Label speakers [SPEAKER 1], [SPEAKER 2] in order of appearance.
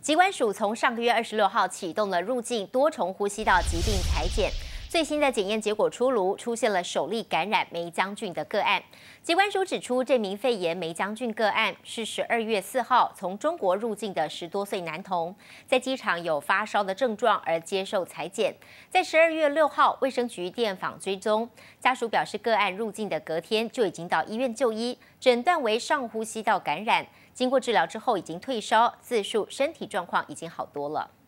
[SPEAKER 1] 疾管署从上个月26号启动了入境多重呼吸道疾病采检，最新的检验结果出炉，出现了首例感染梅将军的个案。疾管署指出，这名肺炎梅将军个案是12月4号从中国入境的10多岁男童，在机场有发烧的症状而接受采检，在12月6号卫生局电访追踪，家属表示个案入境的隔天就已经到医院就医，诊断为上呼吸道感染。经过治疗之后已经退烧，自述身体状况已经好多了。